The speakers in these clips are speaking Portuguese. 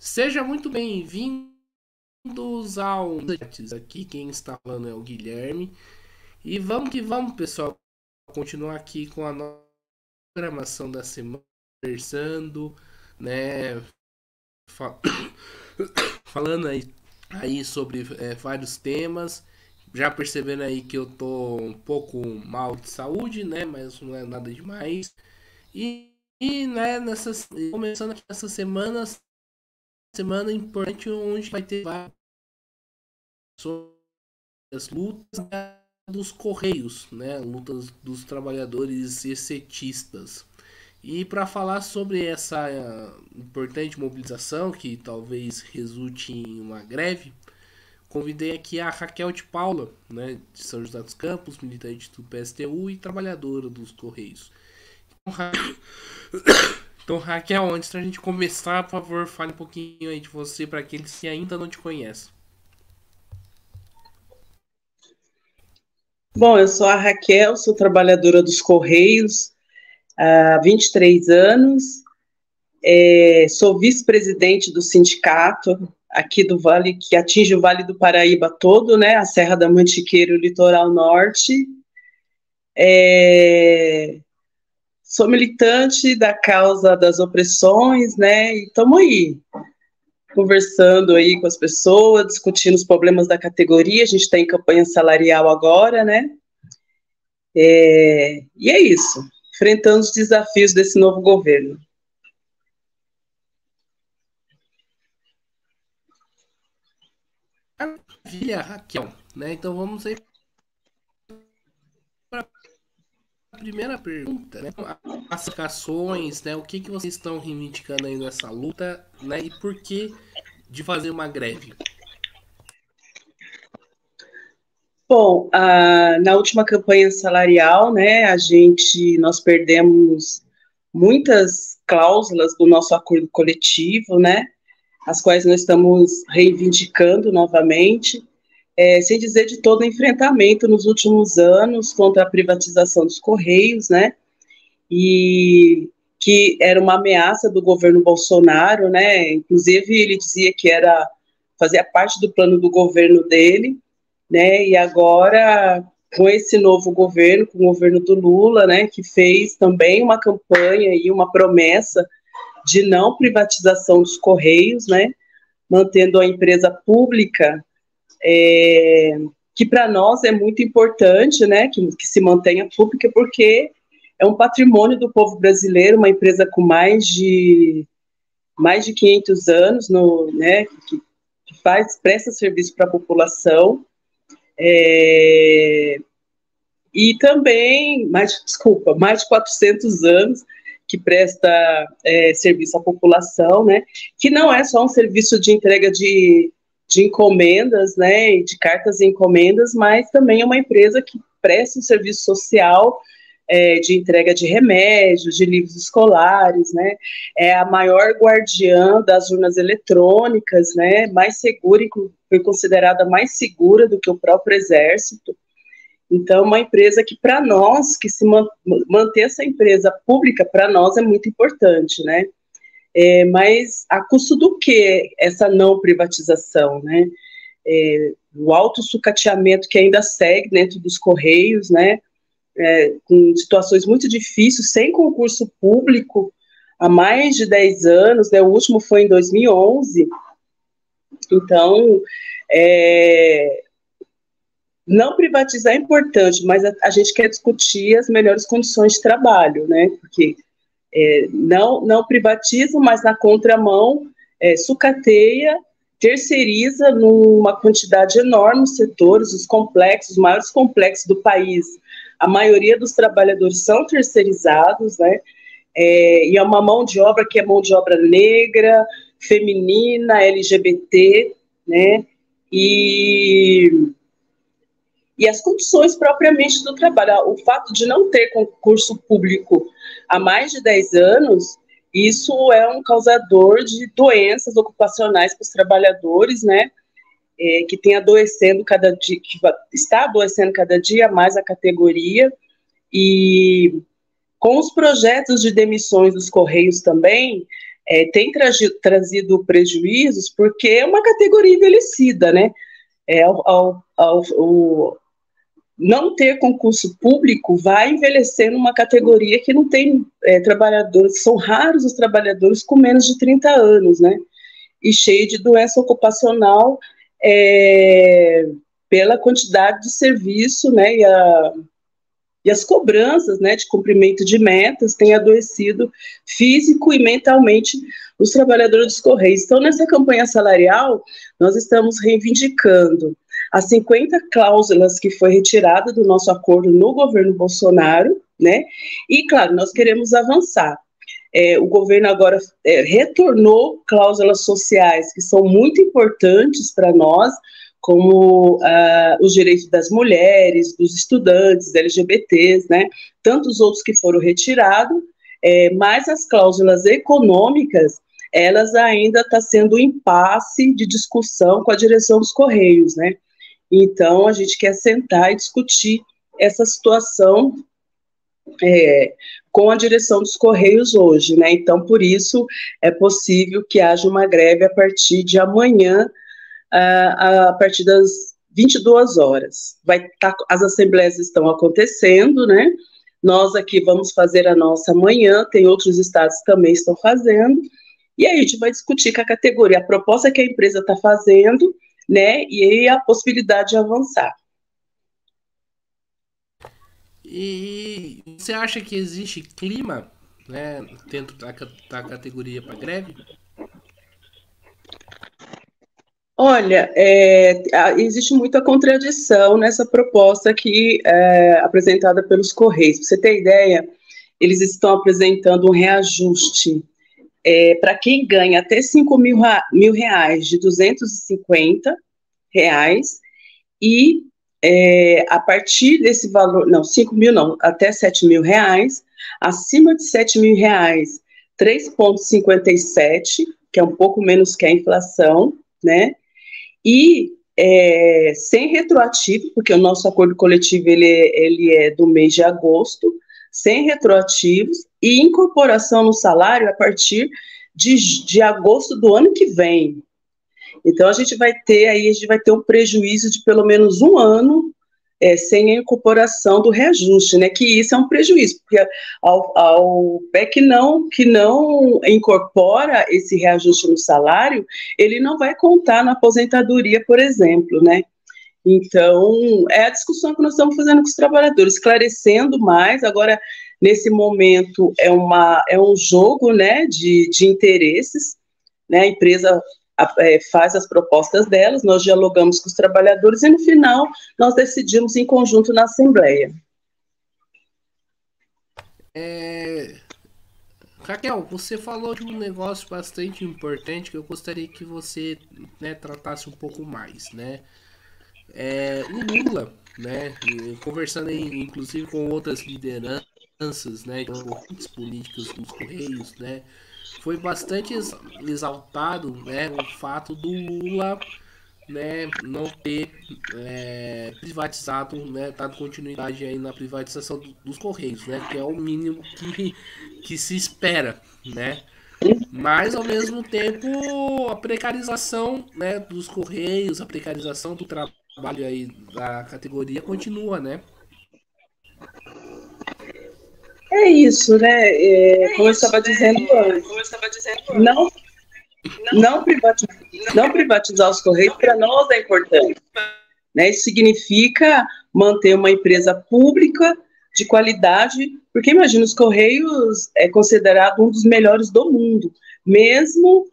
Seja muito bem-vindos ao aqui quem está falando é o Guilherme. E vamos que vamos, pessoal, continuar aqui com a nossa programação da semana, conversando, né, fa- falando aí sobre vários temas. Já percebendo aí que eu tô um pouco mal de saúde, né, mas não é nada demais. Né, começando aqui essa semana importante onde vai ter várias lutas, né, dos Correios, né, lutas dos trabalhadores e setistas. E para falar sobre essa importante mobilização, que talvez resulte em uma greve, convidei aqui a Raquel de Paula, né, de São José dos Campos, militante do PSTU e trabalhadora dos Correios. Então, Raquel, antes da gente começar, por favor, fale um pouquinho aí de você para aqueles que ainda não te conhecem. Bom, eu sou a Raquel, sou trabalhadora dos Correios há 23 anos, sou vice-presidente do sindicato aqui do Vale, que atinge o Vale do Paraíba todo, né, a Serra da Mantiqueira e o Litoral Norte. Sou militante da causa das opressões, né, e estamos aí, conversando aí com as pessoas, discutindo os problemas da categoria. A gente está em campanha salarial agora, né, e é isso, enfrentando os desafios desse novo governo. Maravilha, Raquel, né? Então vamos aí para a primeira pergunta, né? As classificações, né? O que vocês estão reivindicando aí nessa luta, né? E por que de fazer uma greve? Bom, na última campanha salarial, né, nós perdemos muitas cláusulas do nosso acordo coletivo, né, as quais nós estamos reivindicando novamente, sem dizer de todo o enfrentamento nos últimos anos contra a privatização dos Correios, né, e que era uma ameaça do governo Bolsonaro, né, inclusive ele dizia que fazia parte do plano do governo dele, né? E agora, com esse novo governo, com o governo do Lula, né, que fez também uma campanha e uma promessa de não privatização dos Correios, né, mantendo a empresa pública, que para nós é muito importante, né, que se mantenha pública, porque é um patrimônio do povo brasileiro, uma empresa com mais de 500 anos, né, que presta serviço para a população. E também, mais de 400 anos que presta serviço à população, né? Que não é só um serviço de entrega de encomendas, né? De cartas e encomendas, mas também é uma empresa que presta um serviço social de entrega de remédios, de livros escolares, né? É a maior guardiã das urnas eletrônicas, né? Mais segura, foi considerada mais segura do que o próprio Exército. Então, uma empresa que, para nós, que se manter essa empresa pública, para nós é muito importante, né? Mas a custo do que essa não privatização, né? O alto sucateamento que ainda segue dentro dos Correios, né? Com situações muito difíceis, sem concurso público, há mais de 10 anos, né? O último foi em 2011. Então, não privatizar é importante, mas a gente quer discutir as melhores condições de trabalho, né? Porque não privatiza, mas na contramão sucateia, terceiriza numa quantidade enorme os setores, os maiores complexos do país. A maioria dos trabalhadores são terceirizados, né? E é uma mão de obra que é mão de obra negra, feminina, LGBT, né? E as condições propriamente do trabalho. O fato de não ter concurso público há mais de 10 anos, isso é um causador de doenças ocupacionais para os trabalhadores, né? Que tem adoecendo cada dia, que está adoecendo cada dia mais a categoria. E com os projetos de demissões dos Correios também, tem trazido prejuízos porque é uma categoria envelhecida, né? O não ter concurso público vai envelhecendo uma categoria que não tem trabalhadores, são raros os trabalhadores com menos de 30 anos, né? E cheio de doença ocupacional pela quantidade de serviço, né? E as cobranças, né, de cumprimento de metas têm adoecido físico e mentalmente os trabalhadores dos Correios. Então, nessa campanha salarial, nós estamos reivindicando as 50 cláusulas que foi retirada do nosso acordo no governo Bolsonaro, né? E, claro, nós queremos avançar. O governo agora retornou cláusulas sociais que são muito importantes para nós, como os direitos das mulheres, dos estudantes, LGBTs, né? Tantos outros que foram retirados, mas as cláusulas econômicas, elas ainda estão sendo um impasse de discussão com a direção dos Correios, né? Então, a gente quer sentar e discutir essa situação com a direção dos Correios hoje, né? Então, por isso, é possível que haja uma greve a partir de amanhã, a partir das 22 horas. As assembleias estão acontecendo, né? Nós aqui vamos fazer a nossa amanhã, tem outros estados que também estão fazendo, e aí a gente vai discutir com a categoria, a proposta que a empresa está fazendo, né? E a possibilidade de avançar. E você acha que existe clima, né, dentro da categoria para greve? Olha, existe muita contradição nessa proposta aqui apresentada pelos Correios. Para você ter ideia, eles estão apresentando um reajuste para quem ganha até 5 mil reais, de 250 reais, e a partir desse valor, não, 5 mil não, até 7 mil reais, acima de 7 mil reais, 3,57, que é um pouco menos que a inflação, né? E sem retroativo, porque o nosso acordo coletivo ele é do mês de agosto, sem retroativos, e incorporação no salário a partir de agosto do ano que vem. Então, a gente vai ter um prejuízo de pelo menos um ano sem a incorporação do reajuste, né? Que isso é um prejuízo, porque ao PEC que não incorpora esse reajuste no salário, ele não vai contar na aposentadoria, por exemplo, né? Então, é a discussão que nós estamos fazendo com os trabalhadores, esclarecendo mais. Agora, nesse momento, é um jogo, né, de interesses, né? A empresa faz as propostas delas, nós dialogamos com os trabalhadores e, no final, nós decidimos em conjunto na Assembleia. Raquel, você falou de um negócio bastante importante que eu gostaria que você, né, tratasse um pouco mais, né? O Lula, né, conversando inclusive com outras lideranças, né, de políticas dos Correios, né, foi bastante exaltado, né, o fato do Lula, né, não ter privatizado, né, dado continuidade aí na privatização dos Correios, né, que é o mínimo que se espera, né. Mas, ao mesmo tempo, a precarização, né, dos Correios, a precarização do trabalho aí da categoria continua, né? É isso, né? Como eu estava dizendo antes, não privatizar os Correios para nós é importante, né? Isso significa manter uma empresa pública de qualidade, porque imagina, os Correios é considerado um dos melhores do mundo, mesmo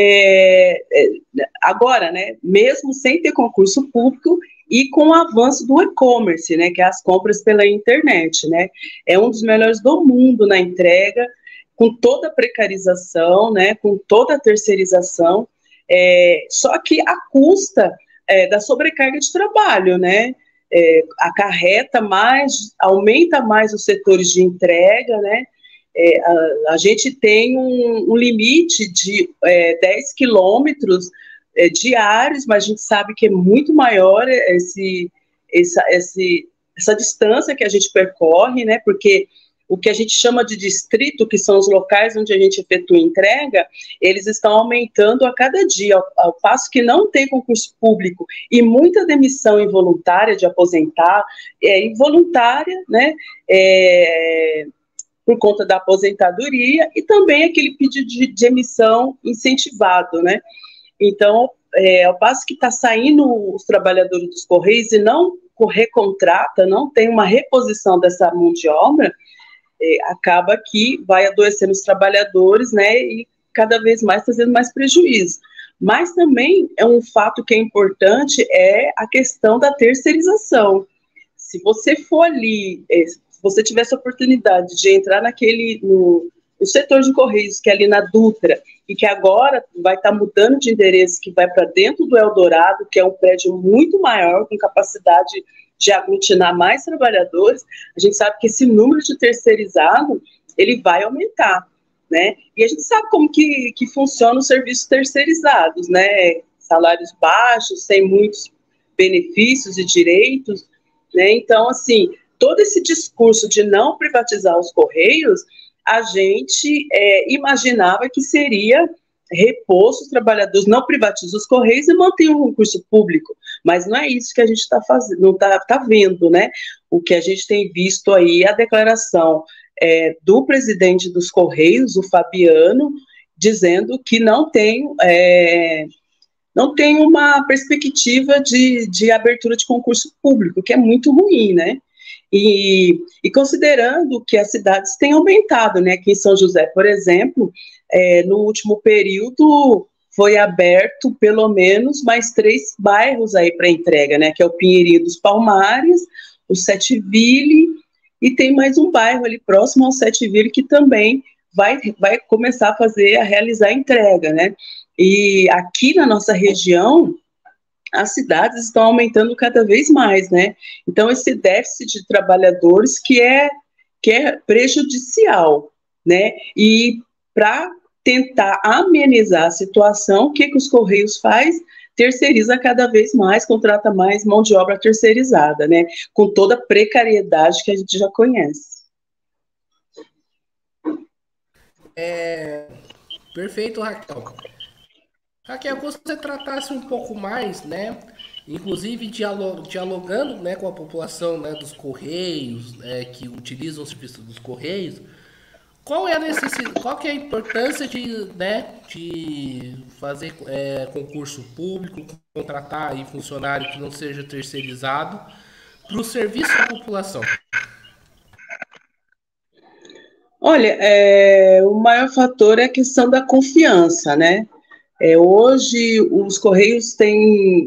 agora, né? Mesmo sem ter concurso público e com o avanço do e-commerce, né? Que é as compras pela internet, né? É um dos melhores do mundo na entrega, com toda a precarização, né? Com toda a terceirização, só que a custa da sobrecarga de trabalho, né? Acarreta mais, aumenta mais os setores de entrega, né? A gente tem um limite de 10 quilômetros diários, mas a gente sabe que é muito maior essa distância que a gente percorre, né? Porque o que a gente chama de distrito, que são os locais onde a gente efetua entrega, eles estão aumentando a cada dia, ao passo que não tem concurso público e muita demissão involuntária de aposentar, involuntária, né, por conta da aposentadoria, e também aquele pedido de emissão incentivado, né? Então, ao passo que está saindo os trabalhadores dos Correios e não recontrata, não tem uma reposição dessa mão de obra, acaba que vai adoecendo os trabalhadores, né, e cada vez mais trazendo mais prejuízo. Mas também é um fato que é importante, é a questão da terceirização. Se você for ali, se você tivesse a oportunidade de entrar no setor de Correios, que é ali na Dutra, e que agora vai estar mudando de endereço, que vai para dentro do Eldorado, que é um prédio muito maior, com capacidade de aglutinar mais trabalhadores, a gente sabe que esse número de terceirizado, ele vai aumentar, né? E a gente sabe como que funciona os serviços terceirizados, né? Salários baixos, sem muitos benefícios e direitos, né? Então, assim, todo esse discurso de não privatizar os Correios, a gente imaginava que seria reposto os trabalhadores, não privatiza os Correios e mantém um concurso público, mas não é isso que a gente está fazendo, não está vendo, né? O que a gente tem visto aí, a declaração do presidente dos Correios, o Fabiano, dizendo que não tem uma perspectiva de abertura de concurso público, que é muito ruim, né? E considerando que as cidades têm aumentado, né? Aqui em São José, por exemplo, no último período foi aberto pelo menos mais 3 bairros aí para entrega, né? Que é o Pinheirinho dos Palmares, o Setville, e tem mais um bairro ali próximo ao Setville que também vai começar a realizar a entrega, né? E aqui na nossa região, as cidades estão aumentando cada vez mais, né? Então, esse déficit de trabalhadores que é prejudicial, né? E para tentar amenizar a situação, o que os Correios faz? Terceiriza cada vez mais, contrata mais mão de obra terceirizada, né? Com toda a precariedade que a gente já conhece. Perfeito, Raquel. Raquel, que você tratasse um pouco mais, né? Inclusive dialogando, né, com a população, né, dos Correios, que utilizam o serviço dos Correios, qual que é a importância de fazer concurso público, contratar aí funcionário que não seja terceirizado para o serviço à população? Olha, o maior fator é a questão da confiança, né? Hoje, os Correios têm,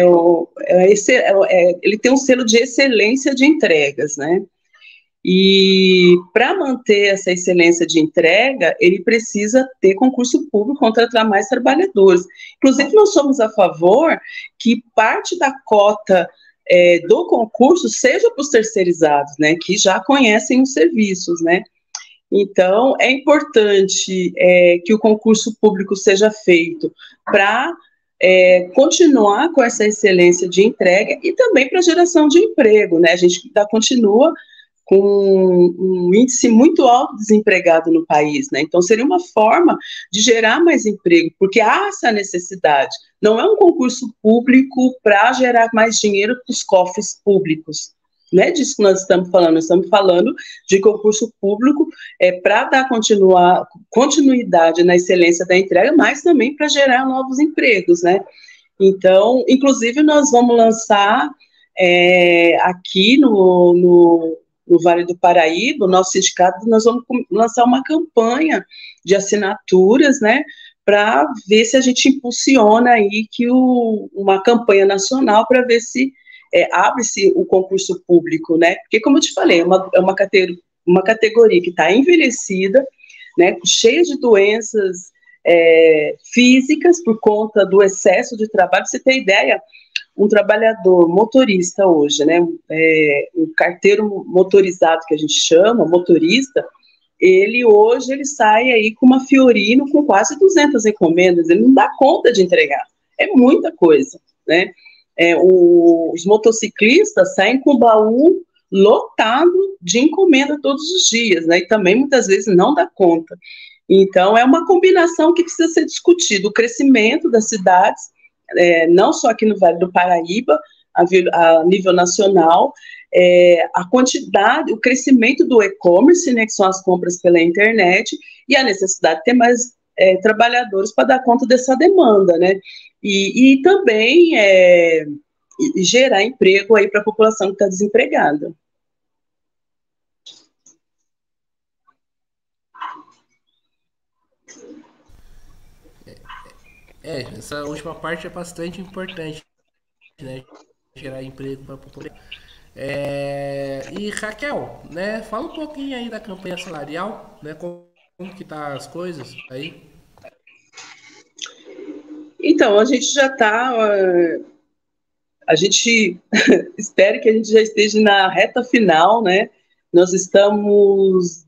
ele tem um selo de excelência de entregas, né? E para manter essa excelência de entrega, ele precisa ter concurso público, contratar mais trabalhadores. Inclusive, nós somos a favor que parte da cota do concurso seja para os terceirizados, né? Que já conhecem os serviços, né? Então, é importante que o concurso público seja feito para continuar com essa excelência de entrega e também para geração de emprego, né? A gente ainda continua com um índice muito alto de desempregado no país, né? Então, seria uma forma de gerar mais emprego, porque há essa necessidade. Não é um concurso público para gerar mais dinheiro para os cofres públicos. Não é disso que nós estamos falando de concurso público para dar continuidade na excelência da entrega, mas também para gerar novos empregos, né? Então, inclusive, nós vamos lançar aqui no Vale do Paraíba, o nosso sindicato, nós vamos lançar uma campanha de assinaturas, né, para ver se a gente impulsiona aí uma campanha nacional para ver se abre-se o concurso público, né? Porque, como eu te falei, é uma categoria que está envelhecida, né? Cheia de doenças físicas por conta do excesso de trabalho. Pra você ter ideia, um trabalhador motorista hoje, né? Um carteiro motorizado que a gente chama, motorista, ele sai aí com uma Fiorino com quase 200 encomendas, ele não dá conta de entregar, é muita coisa, né? Os motociclistas saem com baú lotado de encomenda todos os dias, né? E também muitas vezes não dá conta. Então, é uma combinação que precisa ser discutida, o crescimento das cidades, não só aqui no Vale do Paraíba, a nível nacional, a quantidade, o crescimento do e-commerce, né, que são as compras pela internet, e a necessidade de ter mais trabalhadores para dar conta dessa demanda, né? E também gerar emprego aí para a população que está desempregada. Essa última parte é bastante importante, né? Gerar emprego para a população. E Raquel, né? Fala um pouquinho aí da campanha salarial, né? Como que tá as coisas aí? Então, a gente já está, a gente espera que a gente já esteja na reta final, né? Nós estamos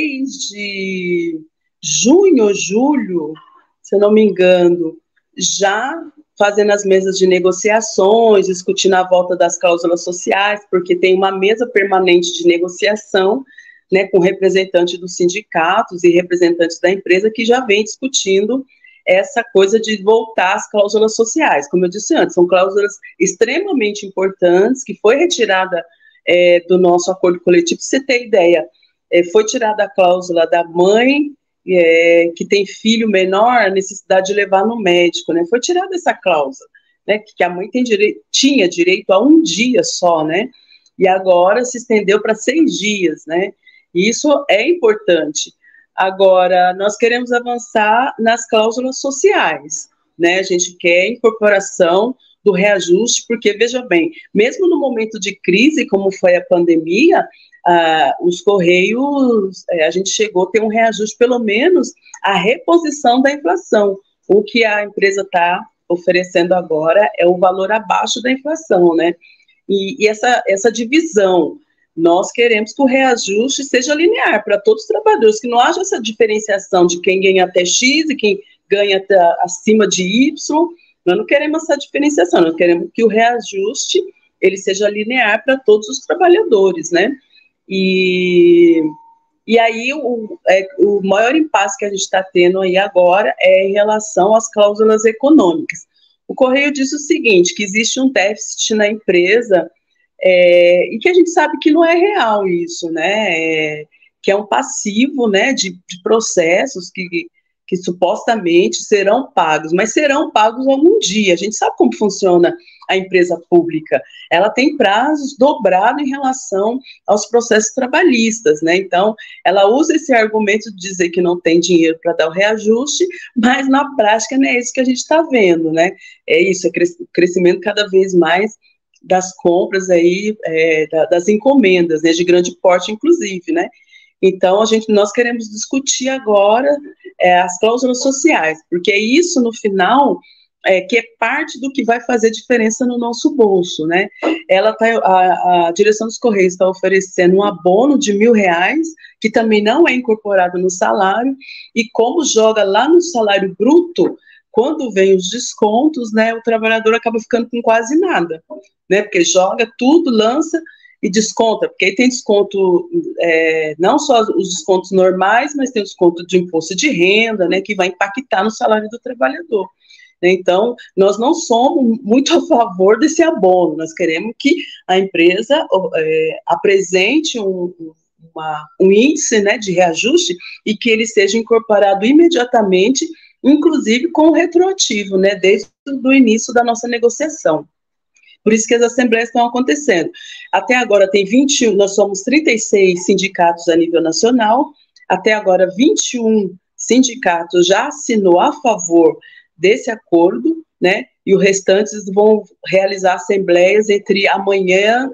desde junho ou julho, se eu não me engano, já fazendo as mesas de negociações, discutindo a volta das cláusulas sociais, porque tem uma mesa permanente de negociação, né, com representantes dos sindicatos e representantes da empresa que já vem discutindo essa coisa de voltar às cláusulas sociais. Como eu disse antes, são cláusulas extremamente importantes, que foi retirada do nosso acordo coletivo. Para você ter ideia, foi tirada a cláusula da mãe que tem filho menor, a necessidade de levar no médico, né? Foi tirada essa cláusula, né? Que a mãe tinha direito a um dia só, né? E agora se estendeu para 6 dias, né? E isso é importante. Agora, nós queremos avançar nas cláusulas sociais, né? A gente quer incorporação do reajuste, porque, veja bem, mesmo no momento de crise, como foi a pandemia, os Correios, a gente chegou a ter um reajuste, pelo menos a reposição da inflação. O que a empresa está oferecendo agora é o valor abaixo da inflação, né? E essa divisão, nós queremos que o reajuste seja linear para todos os trabalhadores, que não haja essa diferenciação de quem ganha até X e quem ganha até acima de Y. Nós não queremos essa diferenciação, nós queremos que o reajuste ele seja linear para todos os trabalhadores, né? E, e aí o maior impasse que a gente está tendo aí agora é em relação às cláusulas econômicas. O Correio diz o seguinte, que existe um déficit na empresa e que a gente sabe que não é real isso, né? Que é um passivo, né, de processos que supostamente serão pagos, mas serão pagos algum dia. A gente sabe como funciona a empresa pública. Ela tem prazos dobrados em relação aos processos trabalhistas, né? Então, ela usa esse argumento de dizer que não tem dinheiro para dar o reajuste, mas na prática não é isso que a gente está vendo, né? É isso, é crescimento cada vez mais das compras aí, das encomendas, né, de grande porte, inclusive, né? Então, nós queremos discutir agora as cláusulas sociais, porque é isso, no final, que é parte do que vai fazer diferença no nosso bolso, né? A direção dos Correios está oferecendo um abono de R$ 1.000, que também não é incorporado no salário, e como joga lá no salário bruto, quando vem os descontos, né, o trabalhador acaba ficando com quase nada, né? Porque joga tudo, lança e desconta, porque aí tem desconto, não só os descontos normais, mas tem o desconto de imposto de renda, né, que vai impactar no salário do trabalhador. Então, nós não somos muito a favor desse abono, nós queremos que a empresa apresente um índice, né, de reajuste e que ele seja incorporado imediatamente, inclusive com o retroativo, né, desde o início da nossa negociação. Por isso que as assembleias estão acontecendo. Até agora tem 21, nós somos 36 sindicatos a nível nacional, até agora 21 sindicatos já assinou a favor desse acordo, né? E os restantes vão realizar assembleias entre amanhã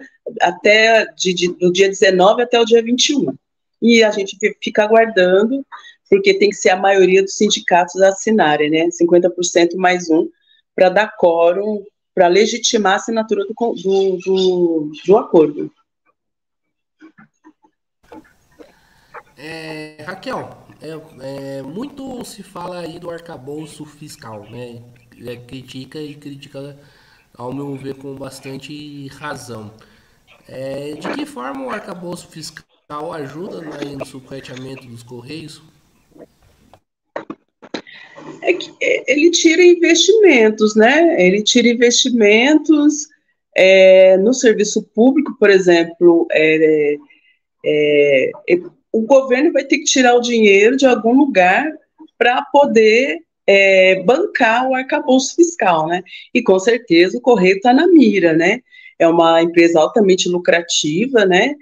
do dia 19 até o dia 21. E a gente fica aguardando, porque tem que ser a maioria dos sindicatos a assinarem, né? 50% mais um, para dar quórum, para legitimar a assinatura do acordo. Raquel, muito se fala aí do arcabouço fiscal, né? Critica, ao meu ver, com bastante razão. De que forma o arcabouço fiscal ajuda no sucateamento dos Correios? Ele tira investimentos, né? Ele tira investimentos no serviço público, por exemplo, o governo vai ter que tirar o dinheiro de algum lugar para poder bancar o arcabouço fiscal, né? E com certeza o Correio está na mira, né? É uma empresa altamente lucrativa, né?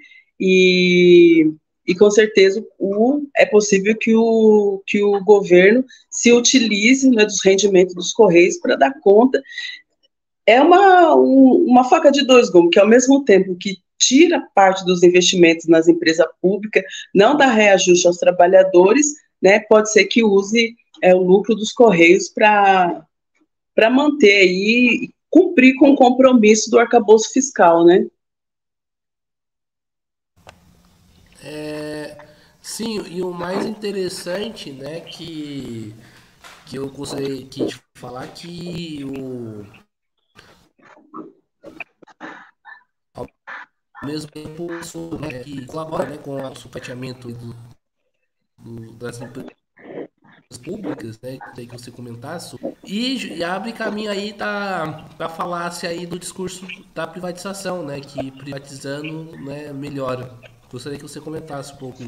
E com certeza é possível que o governo se utilize, né, dos rendimentos dos Correios para dar conta. É uma faca de dois gumes, que ao mesmo tempo que tira parte dos investimentos nas empresas públicas, não dá reajuste aos trabalhadores, né, pode ser que use o lucro dos Correios para manter aí, cumprir com o compromisso do arcabouço fiscal, né? Sim, e o mais interessante, né, que eu gostaria de falar que ao mesmo tempo, né, que colabora, né, com o sucateamento das empresas públicas, né, daí que você comentasse, e abre caminho aí da falácia aí do discurso da privatização, né, que privatizando, né, melhora. Gostaria que você comentasse um pouco.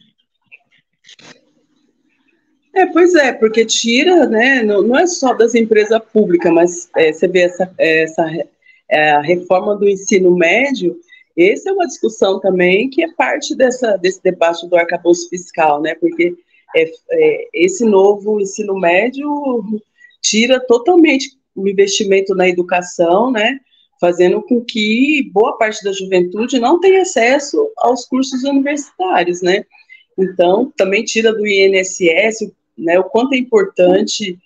Pois é, porque tira, né, não é só das empresas públicas, mas você vê a reforma do ensino médio, essa é uma discussão também que é parte desse debate do arcabouço fiscal, né, porque esse novo ensino médio tira totalmente o investimento na educação, né, fazendo com que boa parte da juventude não tenha acesso aos cursos universitários, né. Então, também tira do INSS, né, o quanto é importante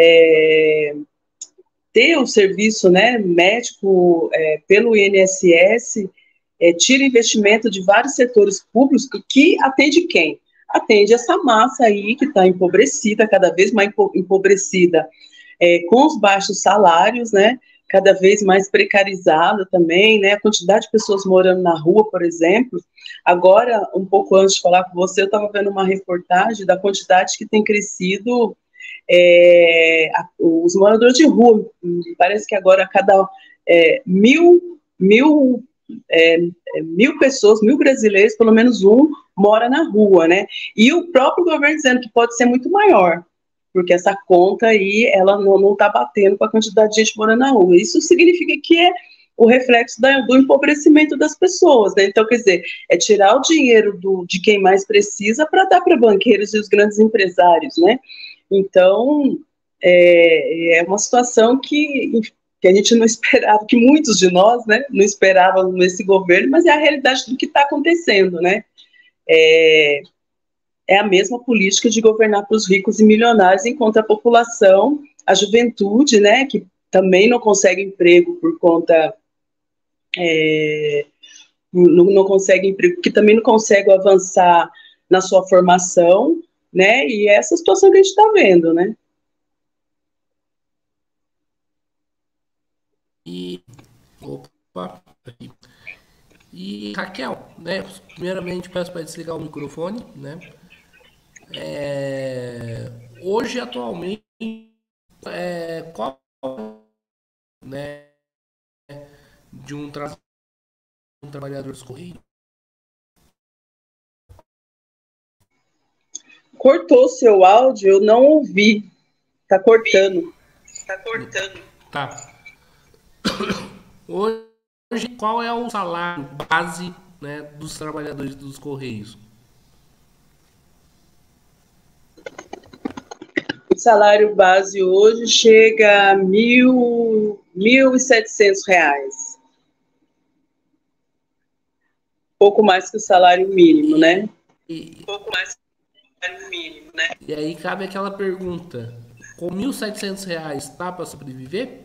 ter o serviço, né, médico pelo INSS, tira investimento de vários setores públicos que atende quem? Atende essa massa aí que está empobrecida, cada vez mais empobrecida, com os baixos salários, né, cada vez mais precarizada também, né, a quantidade de pessoas morando na rua, por exemplo. Agora, um pouco antes de falar com você, eu estava vendo uma reportagem da quantidade que tem crescido os moradores de rua. Parece que agora a cada mil pessoas, 1.000 brasileiros, pelo menos um mora na rua, né? E o próprio governo dizendo que pode ser muito maior, porque essa conta aí, ela não está batendo com a quantidade de gente morando na rua. Isso significa que é o reflexo do empobrecimento das pessoas, né? Então, quer dizer, é tirar o dinheiro de quem mais precisa para dar para banqueiros e os grandes empresários, né? Então, é uma situação que a gente não esperava, que muitos de nós, né, não esperavam nesse governo, mas é a realidade do que está acontecendo, né? É a mesma política de governar para os ricos e milionários, enquanto a população, a juventude, né, que também não consegue emprego por conta não consegue emprego, que também não consegue avançar na sua formação, né? E é essa situação que a gente está vendo, né? E, opa, aqui. E Raquel, né? Primeiramente peço para desligar o microfone, né? Hoje, atualmente, qual, né, de um trabalhador dos Correios? Cortou seu áudio, eu não ouvi. Tá cortando. Tá. Hoje, qual é o salário base, né, dos trabalhadores dos Correios? O salário base hoje chega a R$ 1.700. Pouco mais que o salário mínimo, né? E aí cabe aquela pergunta: com R$ 1.700 tá para sobreviver?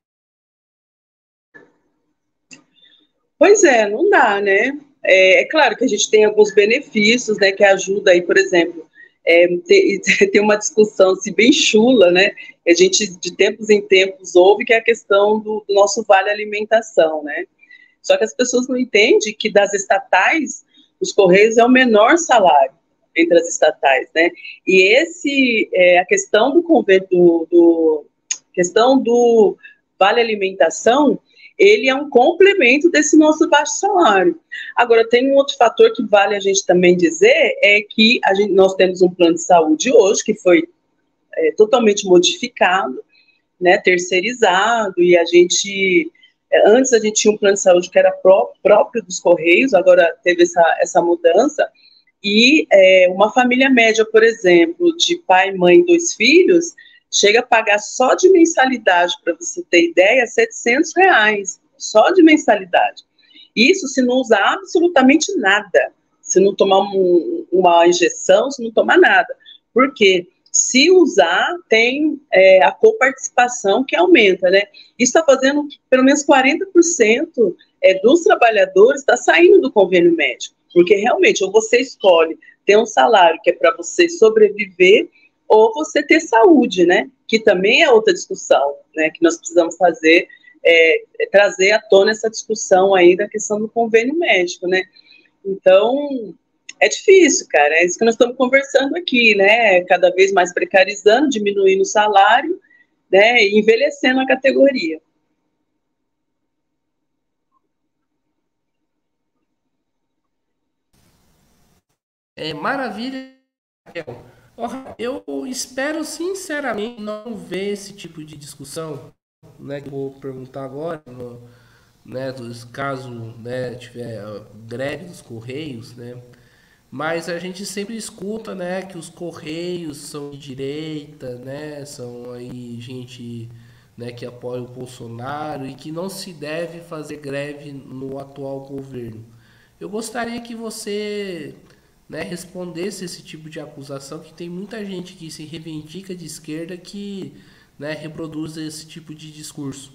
Pois é, não dá, né? É claro que a gente tem alguns benefícios, né, que ajuda aí, por exemplo, tem uma discussão assim, bem chula, né? A gente, de tempos em tempos, ouve que é a questão do nosso vale alimentação, né? Só que as pessoas não entendem que das estatais, os Correios é o menor salário entre as estatais, né? E a questão do convênio, questão do Vale Alimentação, ele é um complemento desse nosso baixo salário. Agora, tem um outro fator que vale a gente também dizer, é que nós temos um plano de saúde hoje, que foi totalmente modificado, né, terceirizado, e antes a gente tinha um plano de saúde que era próprio dos Correios, agora teve essa mudança, e uma família média, por exemplo, de pai, mãe e 2 filhos, chega a pagar só de mensalidade, para você ter ideia, R$ 700, só de mensalidade. Isso se não usar absolutamente nada, se não tomar uma injeção, se não tomar nada. Por quê? Se usar, tem a coparticipação que aumenta, né? Isso está fazendo que pelo menos 40% dos trabalhadores está saindo do convênio médico, porque realmente ou você escolhe ter um salário que é para você sobreviver, ou você ter saúde, né? Que também é outra discussão, né? Que nós precisamos fazer, trazer à tona essa discussão aí da questão do convênio médico, né? Então, é difícil, cara, é isso que nós estamos conversando aqui, né? Cada vez mais precarizando, diminuindo o salário, né? E envelhecendo a categoria. É maravilha. Eu espero sinceramente não ver esse tipo de discussão, né, que eu vou perguntar agora, né, caso, né, tiver greve dos Correios, né, mas a gente sempre escuta, né, que os Correios são de direita, né, são aí gente, né, que apoia o Bolsonaro e que não se deve fazer greve no atual governo. Eu gostaria que você, né, respondesse esse tipo de acusação, que tem muita gente que se reivindica de esquerda que, né, reproduz esse tipo de discurso.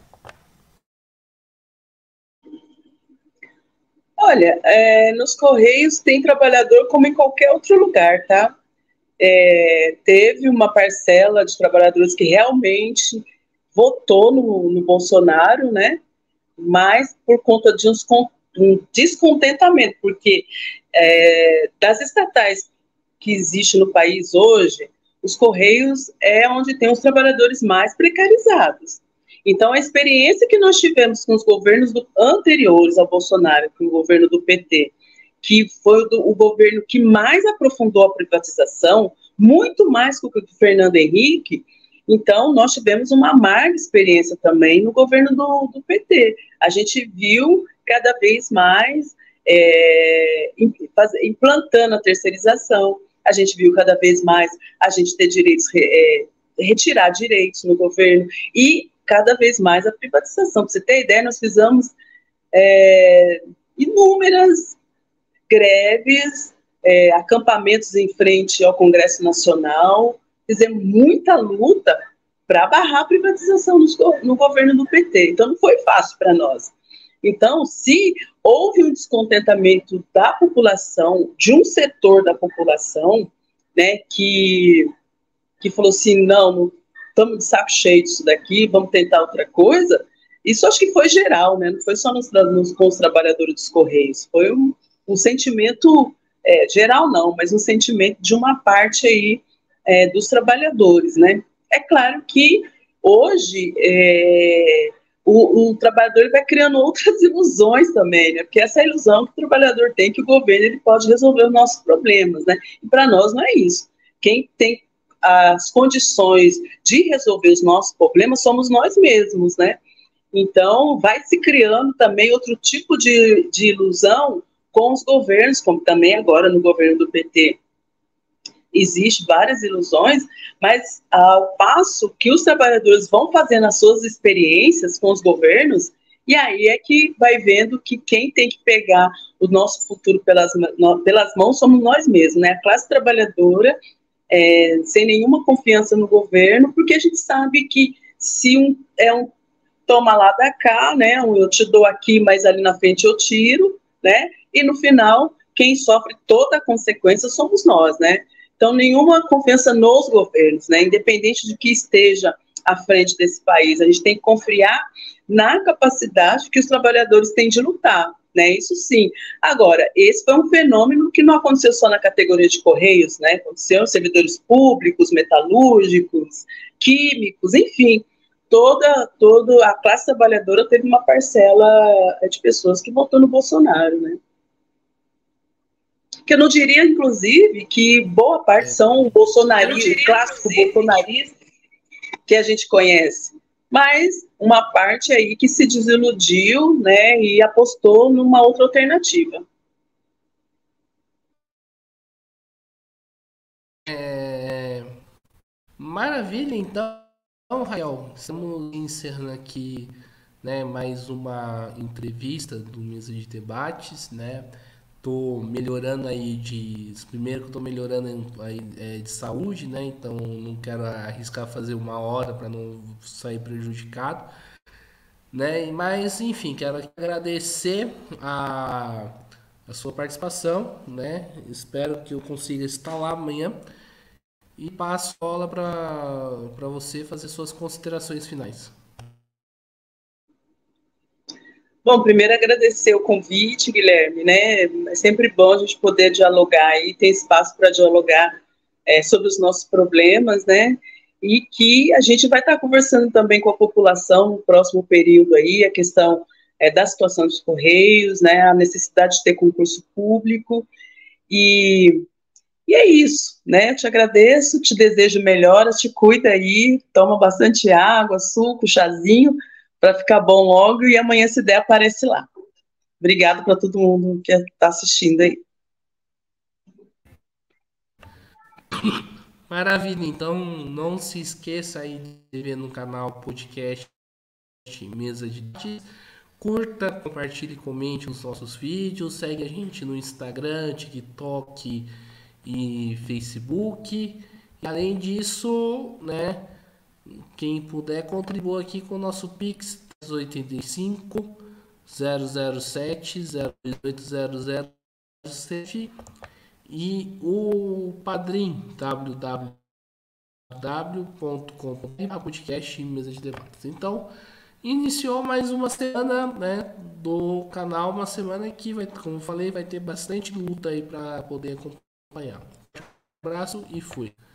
Olha, nos Correios tem trabalhador como em qualquer outro lugar, tá? Teve uma parcela de trabalhadores que realmente votou no Bolsonaro, né? Mas por conta de um descontentamento, porque das estatais que existem no país hoje, os Correios é onde tem os trabalhadores mais precarizados. Então, a experiência que nós tivemos com os governos anteriores ao Bolsonaro, com o governo do PT, que foi o governo que mais aprofundou a privatização, muito mais que o Fernando Henrique, então nós tivemos uma amarga experiência também no governo do PT. A gente viu cada vez mais implantando a terceirização, a gente viu cada vez mais a gente ter direitos, retirar direitos no governo e cada vez mais a privatização. Para você ter ideia, nós fizemos inúmeras greves, acampamentos em frente ao Congresso Nacional, fizemos muita luta para barrar a privatização no governo do PT. Então, não foi fácil para nós. Então, se houve um descontentamento da população, de um setor da população, né, que falou assim, não, estamos de saco cheio disso daqui, vamos tentar outra coisa, isso acho que foi geral, né, não foi só com os trabalhadores dos Correios, foi um sentimento geral não, mas um sentimento de uma parte aí dos trabalhadores, né. É claro que hoje o trabalhador vai criando outras ilusões também, né, porque essa ilusão que o trabalhador tem que o governo ele pode resolver os nossos problemas, né, e para nós não é isso. Quem tem as condições de resolver os nossos problemas somos nós mesmos, né. Então, vai se criando também outro tipo de ilusão com os governos, como também agora no governo do PT. Existem várias ilusões, mas ao passo que os trabalhadores vão fazendo as suas experiências com os governos, e aí é que vai vendo que quem tem que pegar o nosso futuro pelas mãos somos nós mesmos, né? A classe trabalhadora, sem nenhuma confiança no governo, porque a gente sabe que se um toma lá da cá, né? Eu te dou aqui, mas ali na frente eu tiro, né? E no final, quem sofre toda a consequência somos nós, né? Então, nenhuma confiança nos governos, né? Independente de que esteja à frente desse país. A gente tem que confiar na capacidade que os trabalhadores têm de lutar, né? Isso sim. Agora, esse foi um fenômeno que não aconteceu só na categoria de Correios, né? Aconteceu nos servidores públicos, metalúrgicos, químicos, enfim. Toda a classe trabalhadora teve uma parcela de pessoas que votou no Bolsonaro, né? Que eu não diria, inclusive, que boa parte são o bolsonarismo, o clássico bolsonarista que a gente conhece, mas uma parte aí que se desiludiu, né, e apostou numa outra alternativa. Maravilha, então, Rael, estamos encerrando aqui, né, mais uma entrevista do Mesa de Debates, né? Tô melhorando aí primeiro que eu tô melhorando aí, de saúde, né? Então não quero arriscar fazer 1 hora para não sair prejudicado, né? Mas enfim, quero agradecer a sua participação, né? Espero que eu consiga estar lá amanhã e passo a bola para você fazer suas considerações finais. Bom, primeiro agradecer o convite, Guilherme, né? É sempre bom a gente poder dialogar e ter espaço para dialogar sobre os nossos problemas, né? E que a gente vai estar conversando também com a população no próximo período aí, a questão da situação dos Correios, né? A necessidade de ter concurso público e é isso, né? Te agradeço, te desejo melhoras, te cuida aí, toma bastante água, suco, chazinho, para ficar bom logo e amanhã, se der, aparece lá. Obrigado para todo mundo que está assistindo aí. Maravilha, então não se esqueça aí de ver no canal podcast Mesa de Debates. Curta, compartilhe, comente os nossos vídeos, segue a gente no Instagram, TikTok e Facebook. E além disso, né, quem puder contribua aqui com o nosso Pix 85 007 0800 e o Padrim www.com.br podcast Mesa de Debates. Então, iniciou mais uma semana, né, do canal, uma semana que vai, como eu falei, vai ter bastante luta aí para poder acompanhar. Um abraço e fui.